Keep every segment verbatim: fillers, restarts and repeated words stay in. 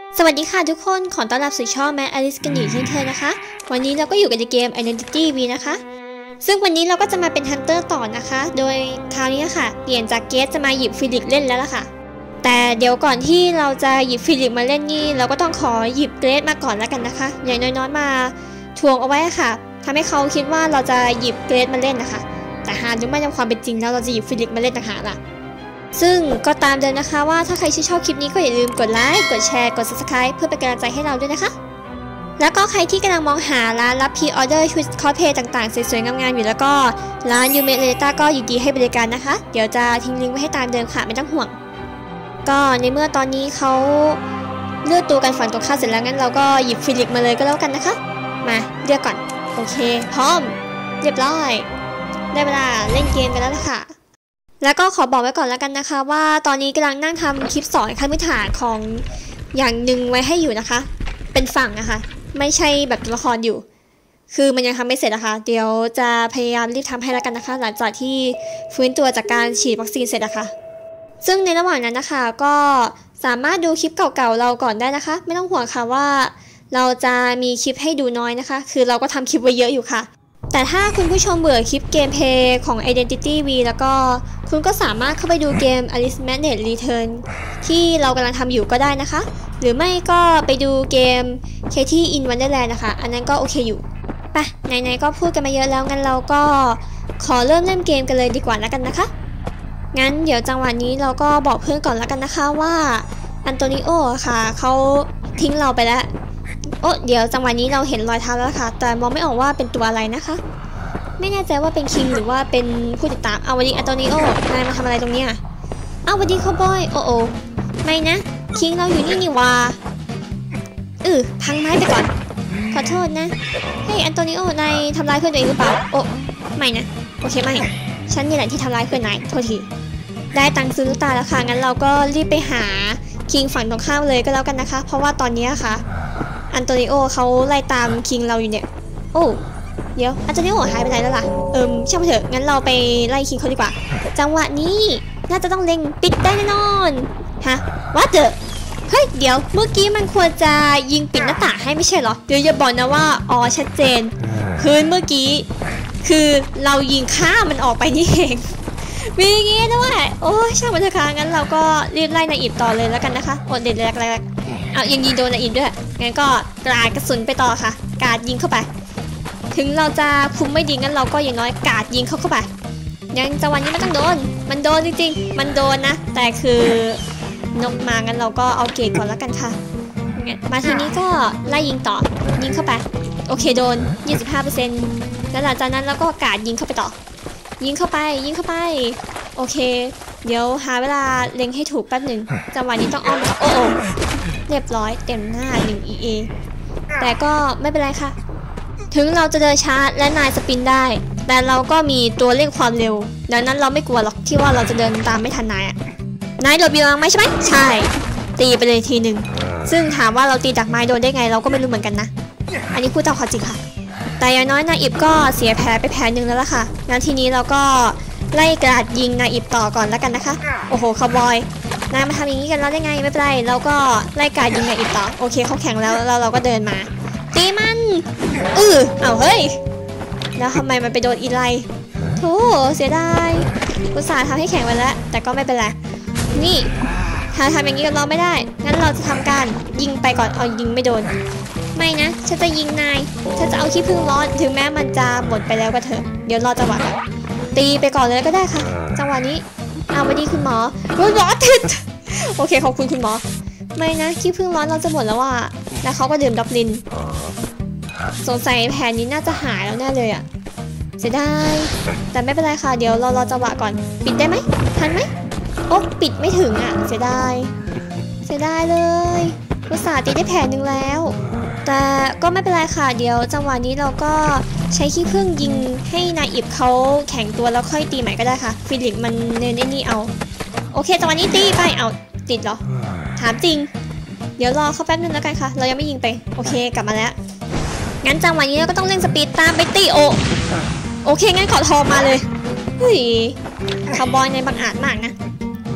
สวัสดีค่ะทุกคนขอต้อนรับสู่ช่องแมทอลิสกันอยู่เช่นเคยนะคะวันนี้เราก็อยู่กันในเกม Identity V นะคะซึ่งวันนี้เราก็จะมาเป็นฮันเตอร์ต่อนะคะโดยคราวนี้ค่ะเปลี่ยนจากเกสจะมาหยิบฟิลิกเล่นแล้วล่ะค่ะแต่เดี๋ยวก่อนที่เราจะหยิบฟิลิกมาเล่นนี่เราก็ต้องขอหยิบเกรซมาก่อนแล้วกันนะคะอย่างน้อยๆมาทวงเอาไว้ค่ะทำให้เขาคิดว่าเราจะหยิบเกรซมาเล่นนะคะแต่หาดูไม่ในความเป็นจริงแล้วเราจะหยิบฟิลิกมาเล่นต่างหากล่ะซึ่งก็ตามเดิมนะคะว่าถ้าใครชื่นชอบคลิปนี้ก็อย่าลืมกดไลค์กดแชร์กด ซับสไครบ์ เพื่อเป็นกำลังใจให้เราด้วยนะคะแล้วก็ใครที่กำลังมองหาร้านรับพรีออเดอร์ชุดคอสเพลย์ต่างๆสวยๆงามๆอยู่แล้วก็ร้านยูเมเลต้าก็ยินดีให้บริการนะคะเดี๋ยวจะทิ้งลิงก์ไว้ให้ตามเดิมค่ะไม่ต้องห่วงก็ในเมื่อตอนนี้เขาเลือกตัวกันฝั่งตรงข้ามเสร็จแล้วงั้นเราก็หยิบฟิลิกมาเลยก็แล้วกันนะคะมาเลือกก่อนโอเคพร้อมเรียบร้อยได้เวลาเล่นเกมกันแล้วล่ะค่ะแล้วก็ขอบอกไว้ก่อนแล้วกันนะคะว่าตอนนี้กำลังนั่งทำคลิปสอนขั้นพื้นฐานของอย่างหนึ่งไว้ให้อยู่นะคะเป็นฝั่งนะคะไม่ใช่แบบตัวละครอยู่คือมันยังทำไม่เสร็จนะคะเดี๋ยวจะพยายามรีบทำให้แล้วกันนะคะหลังจากที่ฟื้นตัวจากการฉีดวัคซีนเสร็จนะคะซึ่งในระหว่างนั้นนะคะก็สามารถดูคลิปเก่าๆเราก่อนได้นะคะไม่ต้องห่วงค่ะว่าเราจะมีคลิปให้ดูน้อยนะคะคือเราก็ทำคลิปไว้เยอะอยู่ค่ะแต่ถ้าคุณผู้ชมเบื่อคลิปเกมเพลย์ของ Identity V แล้วก็คุณก็สามารถเข้าไปดูเกม Alice Madness Return ที่เรากำลังทำอยู่ก็ได้นะคะหรือไม่ก็ไปดูเกม Katie in Wonderland นะคะอันนั้นก็โอเคอยู่ไปไหนๆก็พูดกันมาเยอะแล้วงั้นเราก็ขอเริ่มเล่นเกมกันเลยดีกว่าแล้วกันนะคะงั้นเดี๋ยวจังหวะนี้เราก็บอกเพื่อนก่อนแล้วกันนะคะว่าอันโตนิโอค่ะเขาทิ้งเราไปแล้วโอ้เดี๋ยวจังหวะนี้เราเห็นรอยเท้าแล้วค่ะแต่มองไม่ออกว่าเป็นตัวอะไรนะคะไม่แน่ใจว่าเป็นคิงหรือว่าเป็นผู้ติดตามเอาวันนี้อันโตนิโอนายมาทำอะไรตรงนี้อ่ะเอาวันนี้คาวบอยโอ้โอไม่นะคิงเราอยู่นี่นี่วาเออพังไม้ไปก่อนขอโทษนะเฮ้ยอันโตนิโอนายทำร้ายเพื่อนตัวเองหรือเปล่าโอ้ไม่นะโอเคไม่ฉันนี่แหละที่ทำร้ายเพื่อนนายโทษทีได้ตังค์ซื้อลูกตาแล้วค่ะงั้นเราก็รีบไปหาคิงฝั่งตรงข้ามเลยก็แล้วกันนะคะเพราะว่าตอนนี้ค่ะอันโตนิโอเขาไล่ตามคิงเราอยู่เนี่ยโอ้เดี๋ยวอันโตนิโอหายไปไหนแล้วล่ะเอิมช่างมันเถอะงั้นเราไปไล่คิงเขาดีกว่าจังหวะนี้น่าจะต้องเล็งปิดได้แน่นอนฮะว่าเจอเฮ้ยเดี๋ยวเมื่อกี้มันควรจะยิงปิดหน้าต่างให้ไม่ใช่เหรอเดี๋ยวอย่าบอกนะว่าอ๋อชัดเจนคืนเมื่อกี้คือเรายิงข้ามันออกไปนี่เองมีอย่างงี้ด้วยโอ้ช่างมันเถอะค่ะงั้นเราก็รีบไล่นายอิบต่อเลยแล้วกันนะคะโอดเด็ดแรกๆเอายังยิงโดนนายอิบด้วยงั้นก็กราดกระสุนไปต่อค่ะกราดยิงเข้าไปถึงเราจะคุมไม่ดีงั้นเราก็อย่างน้อยกราดยิงเข้าเข้าไปยังจังหวะนี้ไม่ต้องโดนมันโดนจริงๆมันโดนนะแต่คือนกมางั้นเราก็เอาเกรดก่อนแล้วกันค่ะมาทีนี้ก็ไล่ยิงต่อยิงเข้าไปโอเคโดน ยี่สิบห้าเปอร์เซ็นต์ แล้วหลังจากนั้นเราก็กราดยิงเข้าไปต่อยิงเข้าไปยิงเข้าไปโอเคเดี๋ยวหาเวลาเล็งให้ถูกแป๊บหนึ่งจังหวะนี้ต้องอ้อมโอ้โหเรียบร้อยเต็มหน้าหนึ่ง อี เอ แต่ก็ไม่เป็นไรค่ะถึงเราจะเดินช้าและนายสปินได้แต่เราก็มีตัวเร่งความเร็วดังนั้นเราไม่กลัวหรอกที่ว่าเราจะเดินตามไม่ทันนายอ่ะนายโดดบีวังไหมใช่ไหมใช่ตีไปเลยทีหนึ่งซึ่งถามว่าเราตีจากไม้โดนได้ไงเราก็ไม่รู้เหมือนกันนะอันนี้พูดตามความจริงค่ะแต่อย่างน้อยนายอิบก็เสียแผลไปแผลหนึ่งแล้วล่ะค่ะงั้นทีนี้เราก็ไล่กราดยิงนายอิบต่อก่อนแล้วกันนะคะโอ้โหคาวบอยนายมาทำอย่างนี้กันแล้วได้ไงไม่เป็นไรเราก็ไล่กราดยิงนายอิบต่อโอเคเขาแข็งแล้วแล้วเราก็เดินมาตีมันเออเอาเฮ้ยแล้วทำไมมันไปโดนอีไลโธ่เสียดายอุตส่าห์ทำให้แข็งไปแล้วแต่ก็ไม่เป็นไรนี่ถ้าทำอย่างนี้กับเราไม่ได้งั้นเราจะทำการยิงไปก่อนเอายิงไม่โดนไม่นะฉันจะยิงนายฉันจะเอาขี้ผึ้งร้อนถึงแม้มันจะหมดไปแล้วก็เถอะเดี๋ยวรอจังหวะตีไปก่อนเลยก็ได้ค่ะจังหวะนี้เอาวันนี้คุณหมอร้อนติดโอเคขอบคุณคุณหมอไม่นะขี้ผึ้งร้อนเราจะหมดแล้วว่ะแล้วเขาก็ดื่มดับลินสงสัยแผนนี้น่าจะหายแล้วแน่เลยอ่ะเสียดายแต่ไม่เป็นไรค่ะเดี๋ยวเรารอจังหวะก่อนปิดได้ไหมทันไหมโอ๊ะปิดไม่ถึงอ่ะเสียดายเสียดายเลยอุตส่าห์ตีได้แผนหนึ่งแล้วแต่ก็ไม่เป็นไรค่ะเดี๋ยวจังหวะนี้เราก็ใช้ขี้ผึ้งยิงให้นายอิบเขาแข็งตัวแล้วค่อยตีใหม่ก็ได้ค่ะฟิลิปมันเน้นไอ้นี่เอาโอเคจังหวะนี้ตีไปเอาติดเหรอถามจริงเดี๋ยวรอเขาแป๊บนึงแล้วกันค่ะเรายังไม่ยิงไปโอเคกลับมาแล้วงั้นจังหวะนี้เราก็ต้องเร่งสปีดตามไปตีโอโอเคงั้นขอทองมาเลยเฮ้ยคาวบอยในบังอาจมากนะ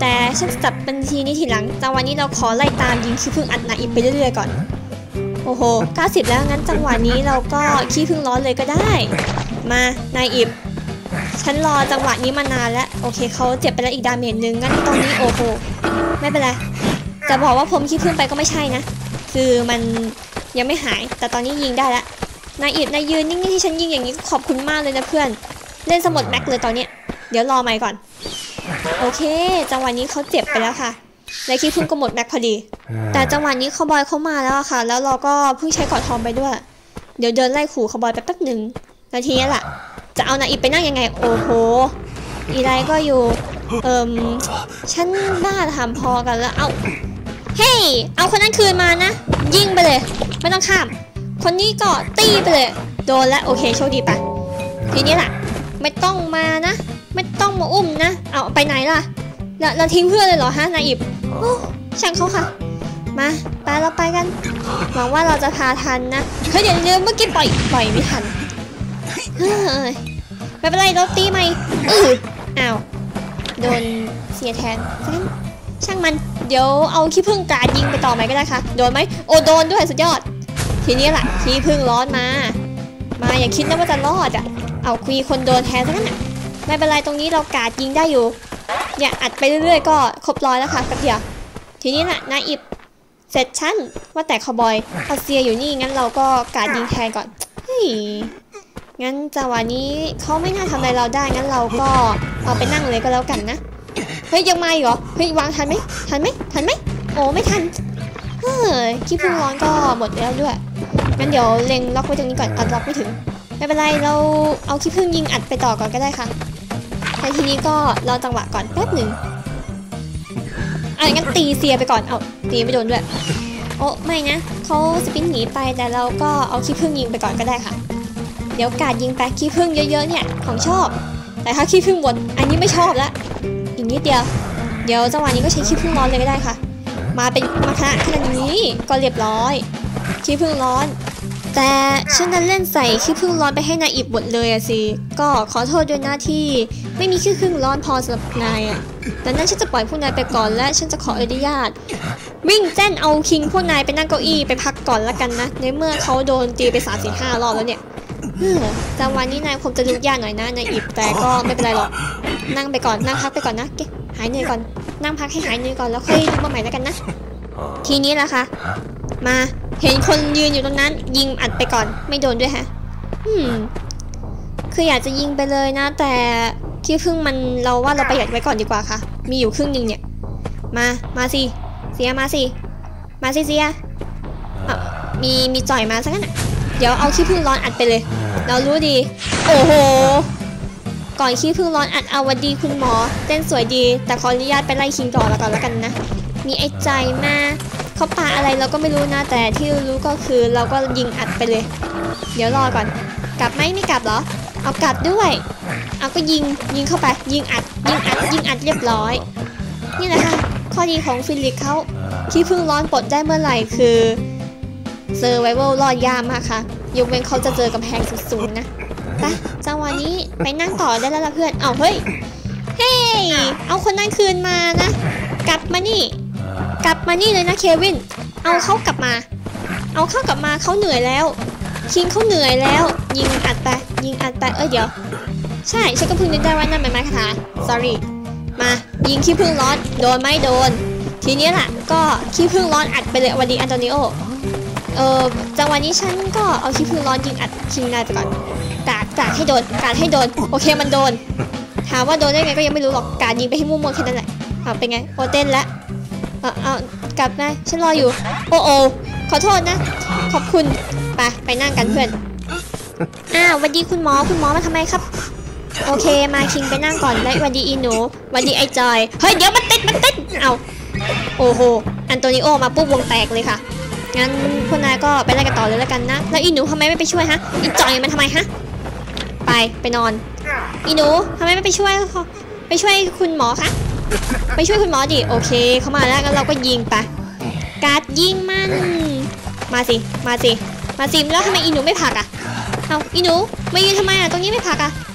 แต่ฉันจะจับบัญชีนี้ทีหลังจังหวะนี้เราขอไล่ตามยิงขี้ผึ้งอัดนาอิบไปเรื่อยๆก่อนโอ้โหเก้าสิบแล้วงั้นจังหวะนี้เราก็ขี้ผึ้งร้อนเลยก็ได้มานายอิบฉันรอจังหวะนี้มานานแล้วโอเคเขาเจ็บไปแล้วอีกดาเมจหนึ่งงั้นตรงนี้โอ้โหไม่เป็นไรจะบอกว่าผมขี้ผึ้งไปก็ไม่ใช่นะคือมันยังไม่หายแต่ตอนนี้ยิงได้แล้วนายอิบนายยืนนิ่งๆที่ฉันยิงอย่างนี้ขอบคุณมากเลยนะเพื่อนเล่นสมดแม็กเลยตอนนี้เดี๋ยวรอใหม่ก่อนโอเคจังหวะนี้เขาเจ็บไปแล้วค่ะและขี้ผึ้งก็หมดแม็กพอดีแต่จังหวะนี้คาวบอยเข้ามาแล้วค่ะแล้วเราก็เพิ่งใช้กอดทองไปด้วยเดี๋ยวเดินไล่ขู่คาวบอยไปแป๊บหนึ่งนาทีนี้แหละจะเอานาอิบไปนั่งยังไงโอ้โหอีไรก็อยู่เอิมฉันบ้าทำพอกันแล้วเอาเฮ้ยเอาคนนั้นคืนมานะยิงไปเลยไม่ต้องข้ามคนนี้ก็ตีไปเลยโดนแล้วโอเคโชคดีปะทีนี้แหละไม่ต้องมานะไม่ต้องมาอุ้มนะเอาไปไหนล่ะเราเราทิ้งเพื่อนเลยเหรอฮะนาอิบโอ้ช่างเขาค่ะมาไปเราไปกันหวังว่าเราจะพาทันนะเฮ้ยเดี๋ยวเดี๋ยวเมื่อกี้ปล่อยปล่อยไม่ทันเฮ้ยไม่เป็นไรเราตีไหมอืออ้าวโดนเสียแทนงั้นช่างมันเดี๋ยวเอาขี้ผึ้งกาดยิงไปต่อไหมก็ได้ค่ะโดนไหมโอ้โดนด้วยสุดยอดทีนี้แหละขี้ผึ้งร้อนมามาอย่าคิดนะว่าจะรอดอ่ะเอาคุยคนโดนแทนซะงั้นน่ะไม่เป็นไรตรงนี้เรากาดยิงได้อยู่อย่าอัดไปเรื่อยๆก็ครบร้อยแล้วค่ะแป๊บเดียวทีนี้แหละนายอิบเสร็จชั้นว่าแต่คาวบอยอาเซียอยู่นี่งั้นเราก็กาดยิงแทนก่อนเฮ้ยงั้นจังหวะนี้เขาไม่น่าทำอะไรเราได้งั้นเราก็เอาไปนั่งเลยก็แล้วกันนะเฮ้ยยังมาอีกเหรอเฮ้ยวางทันไหมทันไหมทันไหมโอ้ไม่ทันเฮ้ยขี้ผึ้งร้อนก็หมดแล้วด้วยงั้นเดี๋ยวเล็งล็อกไว้ตรงนี้ก่อนอัดล็อกไม่ถึงไม่เป็นไรเราเอาขี้ผึ้งยิงอัดไปต่อก่อนก็ได้ค่ะในทีนี้ก็รอจังหวะก่อนแป๊บหนึ่งอ่ะงั้นตีเสียไปก่อนเอาตีไม่โดนด้วยโอ้ไม่นะเขาสปินหนีไปแต่เราก็เอาขี้ผึ้งยิงไปก่อนก็ได้ค่ะเดี๋ยวกาดยิงไปขี้ผึ้งเยอะๆเนี่ยของชอบแต่ถ้าขี้ผึ้งหมดอันนี้ไม่ชอบละอีกนิดเดียวเดี๋ยวจังหวะนี้ก็ใช้ขี้ผึ้งร้อนเลยก็ได้ค่ะมาเป็นมาขนาดขนาดนี้ก็เรียบร้อยขี้ผึ้งร้อนแต่ฉันนั้นเล่นใส่ขี้ผึ้งร้อนไปให้นายอิบหมดเลยอะสิก็ขอโทษด้วยนะที่ไม่มีขี้ผึ้งร้อนพอสำหรับนายอะแต่นั้นฉันจะปล่อยพวกนายไปก่อนและฉันจะขออนุญาตวิ่งแจ้นเอาคิงพวกนายไปนั่งเก้าอี้ไปพักก่อนละกันนะในเมื่อเขาโดนตีไปสามสี่ห้ารอบแล้วเนี่ยจังหวะนี้นายคงจะลุกยากหน่อยนะนายอิบแต่ก็ไม่เป็นไรหรอกนั่งไปก่อนนั่งพักไปก่อนนะเก๋หายเหนื่อยก่อนนั่งพักให้หายเหนื่อยก่อนแล้วค่อยลุกมาใหม่แล้วกันนะทีนี้ล่ะค่ะมาเห็นคนยืนอยู่ตรงนั้นยิงอัดไปก่อนไม่โดนด้วยฮะอืมคืออยากจะยิงไปเลยนะแต่ขี้ผึ้งมันเราว่าเราประหยัดไว้ก่อนดีกว่าค่ะมีอยู่ครึ่งหนึ่งเนี่ยมามาสิเสียมาสิมาสิเสียอ่ะมีมีจ่อยมาสักงั้นเดี๋ยวเอาขี้ผึ้งร้อนอัดไปเลยเรารู้ดีโอ้โหก่อนขี้ผึ้งร้อนอัดเอาวันดีคุณหมอเต้นสวยดีแต่ขออนุญาตไปไล่คิงต่อแล้วก่อนแล้วกันนะมีไอ้ใจมาเขาปาอะไรเราก็ไม่รู้นะแต่ที่รู้ก็คือเราก็ยิงอัดไปเลยเดี๋ยวรอก่อนกลับไหมไม่กลับเหรอเอากลับด้วยเอาก็ยิงยิงเข้าไปยิงอัดยิงอัดยิงอัดเรียบร้อยนี่แหละค่ะข้อดีของฟิลิปเขาขี้ผึ้งร้อนปลดได้เมื่อไหร่คือเซอร์ไวเวลรอดยากมากค่ะยกเว้นเขาจะเจอกำแพงสูงๆนะไปจังหวะนี้ไปนั่งต่อได้แล้วล่ะเพื่อนเอาเฮ้ยเฮ้ยเอาคนนั้นคืนมานะกลับมานี่กลับมานี่เลยนะเควินเอาเขากลับมาเอาเข้ากลับมาเขาเหนื่อยแล้วคิงเขาเหนื่อยแล้วยิงอัดไปยิงอัดไปเอ้ยเดี๋ยวใช่ฉันก็เพิ่งนึกได้ว่านั่นเป็นไม้คาถา sorry มายิงขี้ผึ้งร้อนโดนไม่โดนทีนี้แหละก็ขี้ผึ้งร้อนอัดไปเลยวันดีอันโตนิโอเออจังหวะนี้ฉันก็เอาขี้ผึ้งร้อนยิงอัดคิงนายไปก่อนกาดกาดให้โดนกาดให้โดนโอเคมันโดนถามว่าโดนได้ไงก็ยังไม่รู้หรอกกาดยิงไปให้มั่วๆแค่นั้นแหละเอาเป็นไงโอเต้นแล้วเอาเอากลับนายฉันรออยู่โอโอขอโทษนะขอบคุณไปไปนั่งกันเพื่อนอ้าววันดีคุณหมอคุณหมอมาทำไมครับโอเคมาคิงไปนั่งก่อนและวันดีอีหนูวันดีไอจอยเฮ้ยเดี๋ยวมันติดมันติดเอาโอ้โหอันโตนิโอมาปุ๊บวงแตกเลยค่ะงั้นพวกนายก็ไปไล่กันต่อเลยแล้วกันนะแล้วอีหนูทำไมไม่ไปช่วยฮะอีจอยมันทำไมฮะไปไปนอนอีหนูทำไมไม่ไปช่วยไปช่วยคุณหมอคะไปช่วยคุณหมอดิโอเคเขามาแล้วงั้นเราก็ยิงไปการ์ดยิงมันมาสิมาสิมาสิแล้วทำไมอีหนูไม่ผลักอ่ะเอาอีหนูมายืนทำไมอ่ะตรงนี้ไม่ผลักอ่ะ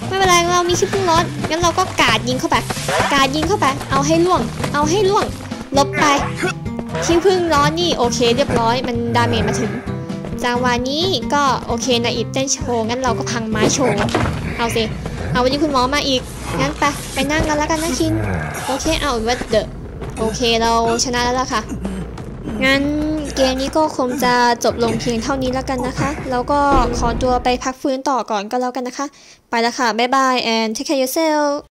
ไม่เป็นไรเรามีขี้ผึ้งร้อนงั้นเราก็กาดยิงเข้าไปกาดยิงเข้าไปเอาให้ล่วงเอาให้ล่วงลบไปขี้ผึ้งร้อนนี่โอเคเรียบร้อยมันดาเมจมาถึงจังหวะนี้ก็โอเคนาอิดเต้นโชว์งั้นเราก็พังไม้โชว์เอาสิเอาวันนี้คุณหมอมาอีกงั้นไปไปนั่งกันแล้วกันนะคินโอเคเอาเวทเดอโอเคเราชนะแล้วล่ะค่ะงั้นเกมนี้ก็คงจะจบลงเพียงเท่านี้แล้วกันนะคะแล้วก็ขอตัวไปพักฟื้นต่อก่อนก็แล้วกันนะคะไปแล้วค่ะบ๊ายบาย and take care yourself